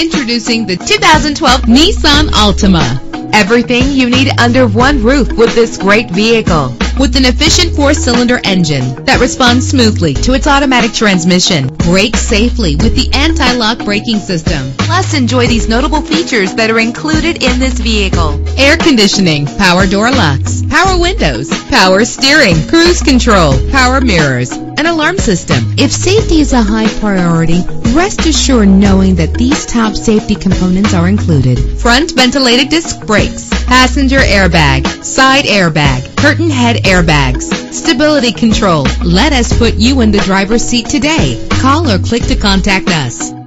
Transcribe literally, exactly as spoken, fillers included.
Introducing the two thousand twelve Nissan Altima. Everything you need under one roof with this great vehicle. With an efficient four-cylinder engine that responds smoothly to its automatic transmission. Brake safely with the anti-lock braking system. Plus, enjoy these notable features that are included in this vehicle. Air conditioning, power door locks, power windows, power steering, cruise control, power mirrors, an alarm system. If safety is a high priority, rest assured knowing that these top safety components are included. Front ventilated disc brakes, passenger airbag, side airbag, curtain head airbags, stability control. Let us put you in the driver's seat today. Call or click to contact us.